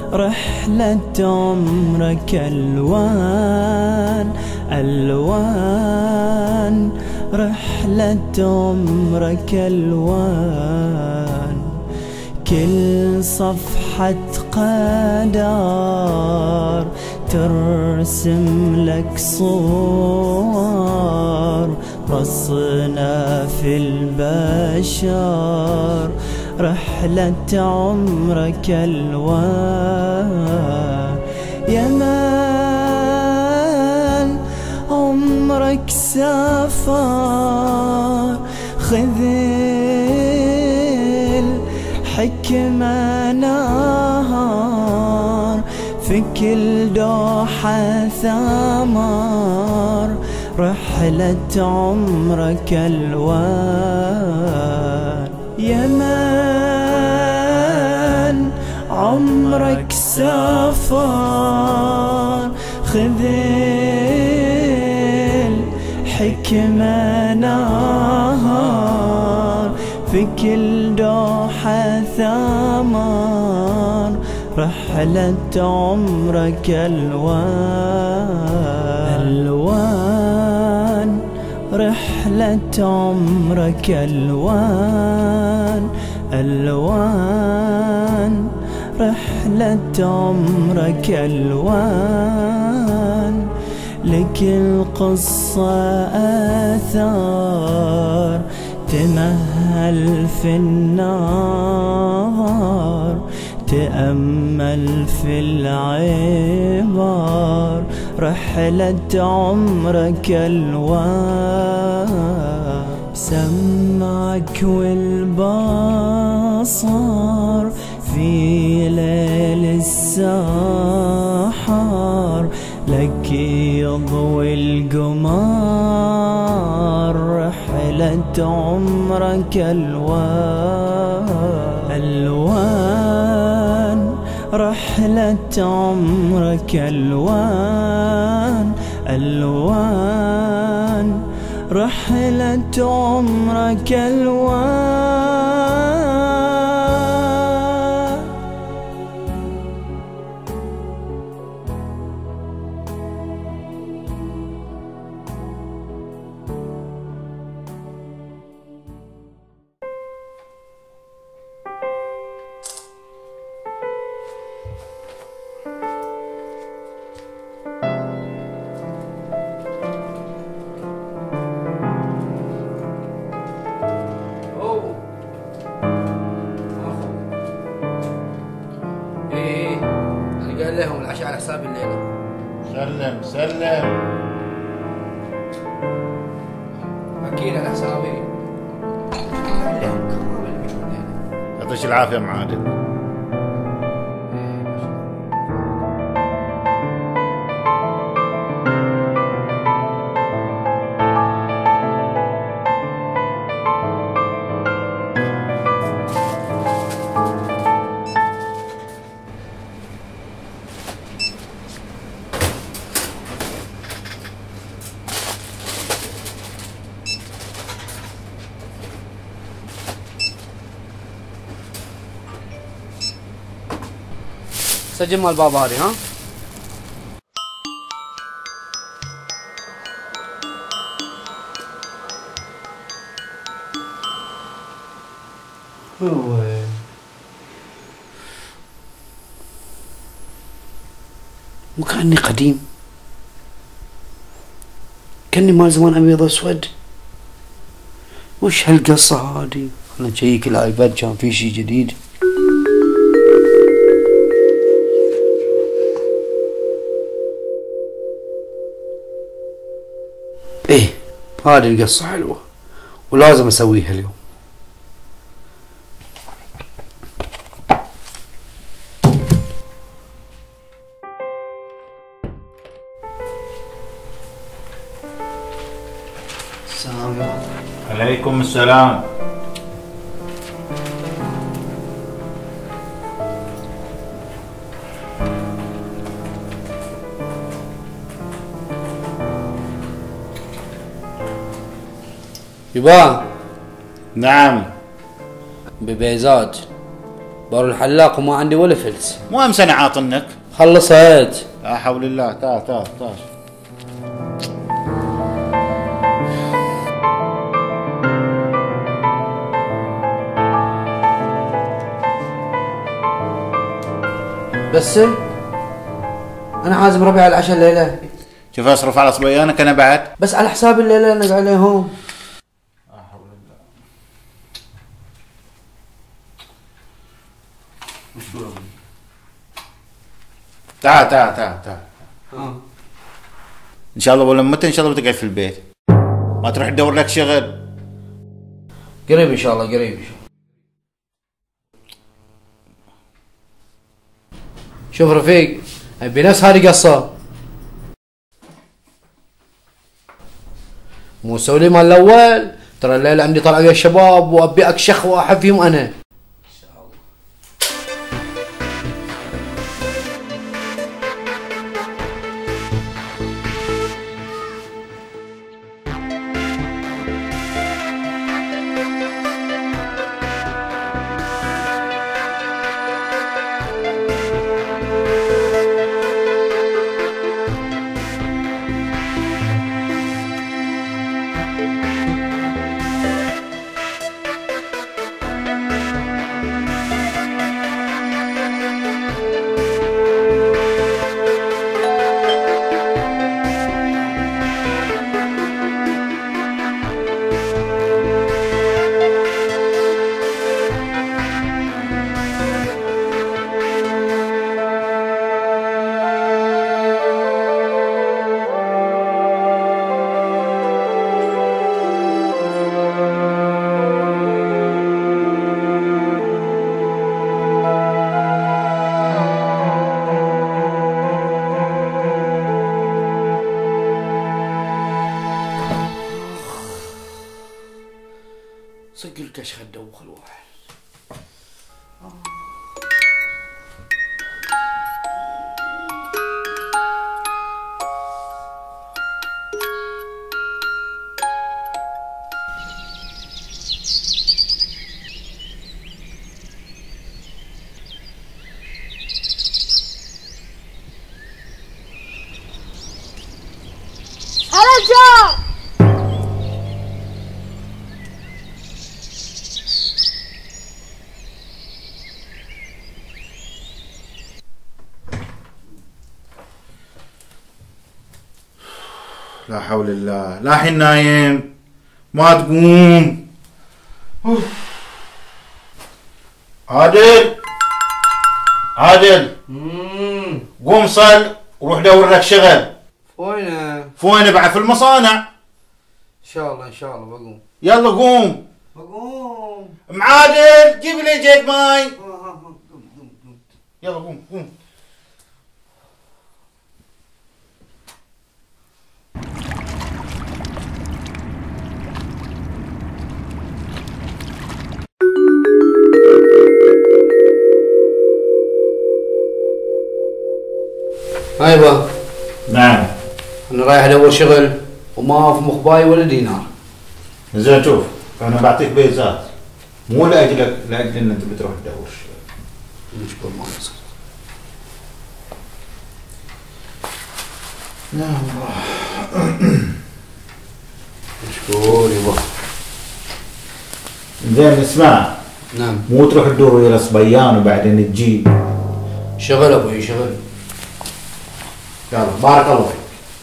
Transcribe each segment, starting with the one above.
رحلة عمرك ألوان ألوان، رحلة عمرك ألوان. كل صفحة قدر ترسم لك صور، رصنا في البشر رحلة عمرك ألوان. يا من عمرك سافر، خذ الحكمة نهار، في كل دوحة ثمر رحلة عمرك ألوان. يا من عمرك سافر، خذ الحكمة نهار، في كل دوحة ثمر رحلة عمرك ألوان ألوان، رحلة عمرك ألوان ألوان، رحلة عمرك ألوان. لكل قصة آثار تمهل في النار، تأمل في العبر رحلة عمرك ألوان. سمعك والبصر في ليل السحر، لك يضوي القمر رحلة عمرك ألوان ألوان، رحلة عمرك ألوان ألوان، رحلة عمرك ألوان. قال لهم العشاء على حساب الليلة. سلم سلم. أكيد على حسابي. قال لهم كامل بيجوا الليلة. يعطيك العافية معادن. سجل مال الباب هذه ها. هو وكأني قديم، كأني مال زمان أبيض أسود. وش هالقصة هذه؟ أنا أشيك الآيباد كان في شي جديد. إيه هذه القصة حلوة ولازم أسويها اليوم. السلام عليكم. عليكم السلام. يبا نعم. ببيزات بار الحلاق وما عندي ولا فلس. مو امس انا عاطنك. خلصت. لا حول الله. تعال تعال تعال. بس انا عازم ربيع على العشاء الليله. شوف اصرف على صبيانك انا بعد. بس على حساب الليله نقعد عليهم. لا حول الله. تعال تعال تعال تعال. ان شاء الله ولا متى ان شاء الله بتقعد في البيت. ما تروح تدور لك شغل. قريب ان شاء الله، قريب ان شاء الله. شوف رفيق، ابي نفس هذه قصه. مو سولي مال الاول، ترى الليله عندي طلع ويا الشباب وابي اكشخ واحد فيهم انا. صق الكشخه تدوخ الواحد. رجال لا حول الله. لا حين نايم ما تقوم. عادل عادل قوم صل وروح دور لك شغل. وينه؟ فوين بعد في المصانع. ان شاء الله ان شاء الله بقوم. يلا قوم. بقوم. معادل جيب لي جيك ماي. يلا قوم قوم. هايبا. نعم. انا رايح ادور شغل وما في مخباي ولا دينار. زين شوف انا بعطيك بيزات مو لاجلك، لاجل ان انت بتروح تدور شغل. مشكور ما بصير. لا والله. مشكور يبا. زين اسمع، نعم. مو تروح تدور ويا الصبيان وبعدين تجي. شغل ابوي شغل. يلا بارك الله فيك.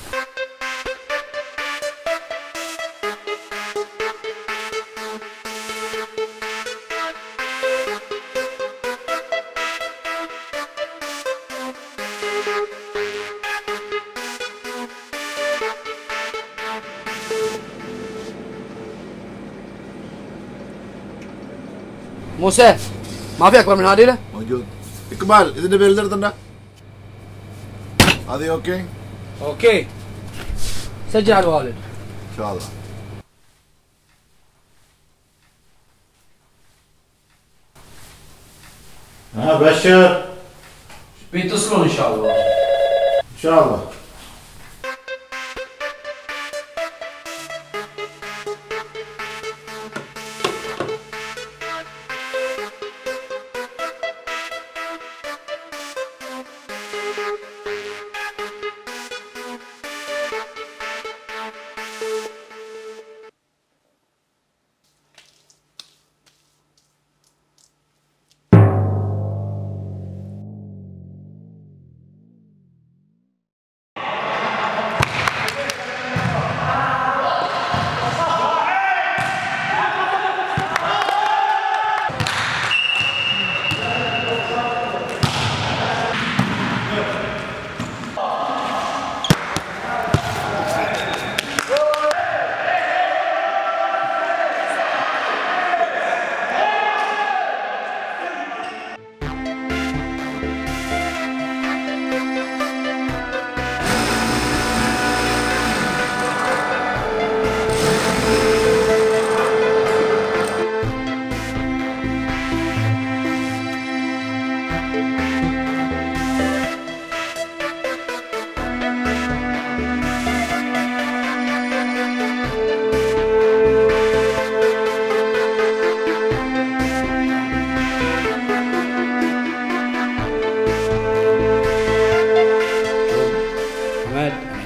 موسى ما في اكبر من هذه له؟ موجود. اقبال اذا نبي الدردنة هذه اوكي؟ اوكي. سجل على الوالد. ان شاء الله. ها بشر بيتصلون ان شاء الله. ان شاء الله.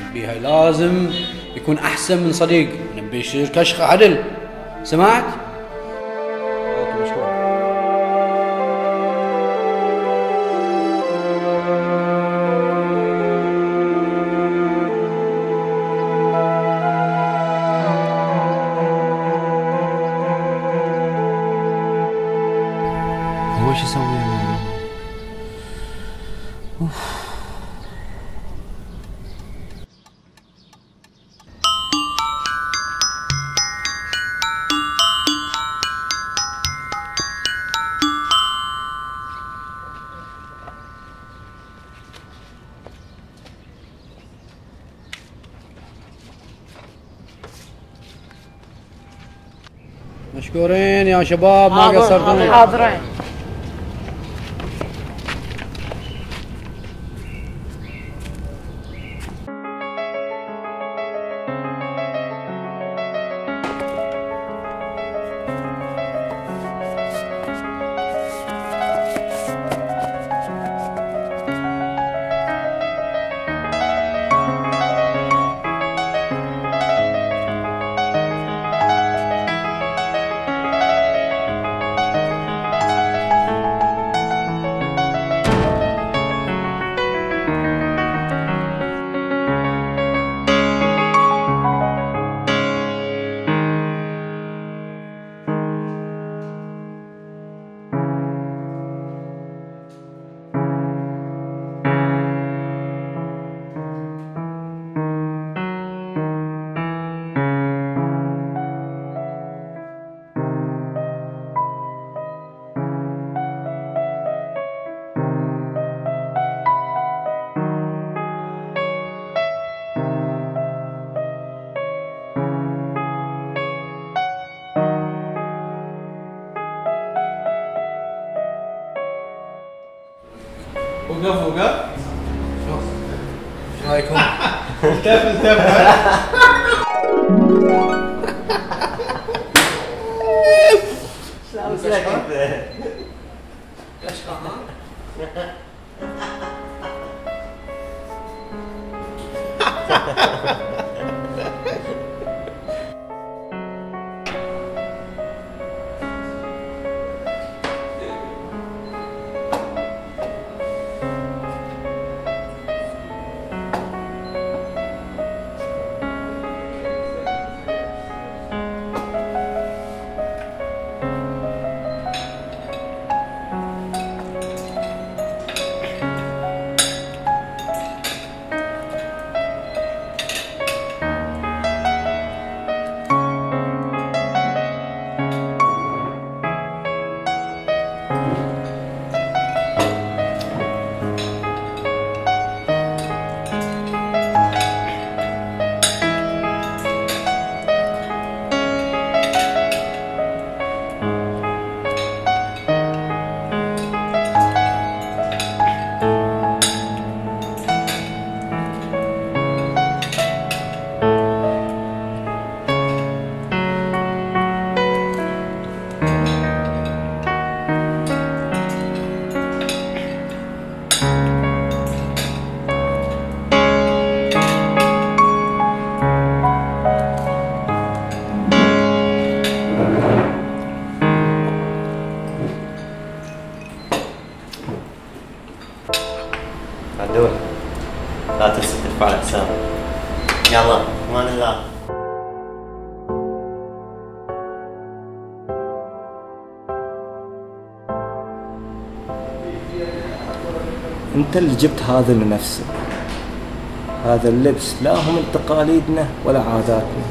بيها لازم يكون احسن من صديق، نبي يصير كشخه عدل. سمعت؟ مشكور. هو ايش يسوي؟ مشكورين يا شباب، ما قصرتوا. حاضرين. وقف وقف. ايش رايكم؟ التف عدول لا تنسى ترفع الحساب. يلا امان الله. انت اللي جبت هذا لنفسك. هذا اللبس لا هو من تقاليدنا ولا عاداتنا،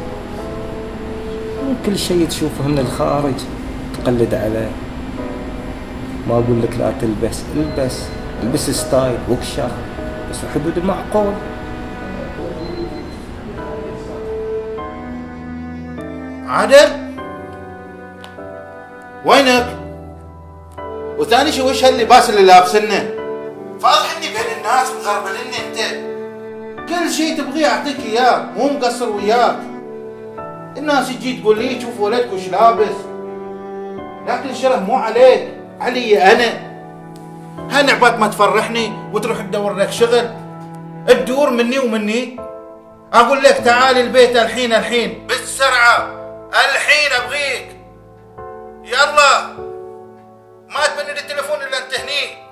كل شيء تشوفه من الخارج تقلد عليه. ما اقول لك لا تلبس، البس ستايل وكشخ بس بحدود المعقول. عادل وينك؟ وثاني شيء وش هاللباس اللي لابسنه؟ فاضحني بين الناس مغربلني انت. كل شيء تبغيه اعطيك اياه، مو مقصر وياك. الناس تجي تقول لي شوف ولدك وش لابس، لكن الشره مو عليك، علي انا. هالعبات ما تفرحني وتروح تدور لك شغل، تدور مني ومني. اقول لك تعالي البيت الحين بالسرعة، الحين ابغيك. يلا ما تبني لي التليفون الا انت هني.